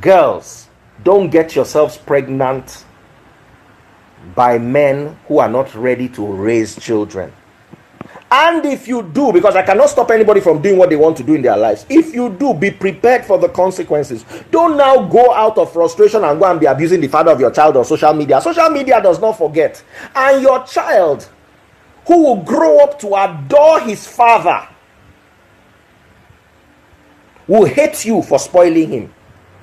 Girls, don't get yourselves pregnant by men who are not ready to raise children. And if you do, because I cannot stop anybody from doing what they want to do in their lives, if you do, be prepared for the consequences. Don't now go out of frustration and go and be abusing the father of your child on social media. Social media does not forget. And your child, who will grow up to adore his father, will hate you for spoiling him.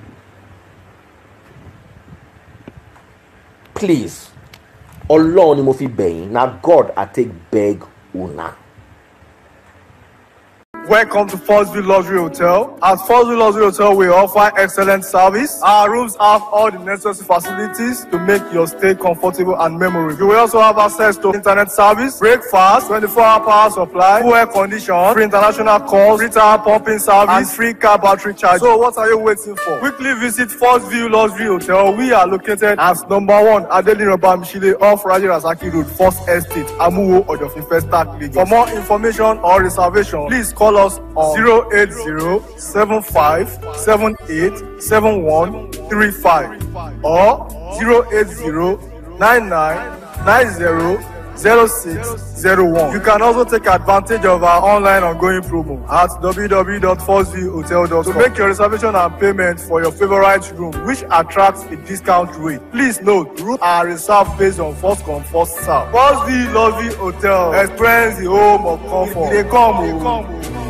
Please, Allah ni mo fi bẹ̀yín, na God I take beg una. Welcome to First View Luxury Hotel. At First View Luxury Hotel, we offer excellent service. Our rooms have all the necessary facilities to make your stay comfortable and memorable. You will also have access to internet service, breakfast, 24-hour power supply, full air condition, free international calls, free tire pumping service, and free car battery charge. So what are you waiting for? Quickly visit First View Luxury Hotel. We are located at #1 Adelino Bamishile off Raji Rasaki Road, First Estate, Amuwo, Odofin First Start, Lagos. For more information or reservation, please call us on 08075787135 or 08099900601. You can also take advantage of our online ongoing promo at www.firstviewhotel.com to make your reservation and payment for your favorite room, which attracts a discount rate. Please note, rooms are reserved based on first come, first serve. First View Luxury Hotel. Experience the home of comfort. They come.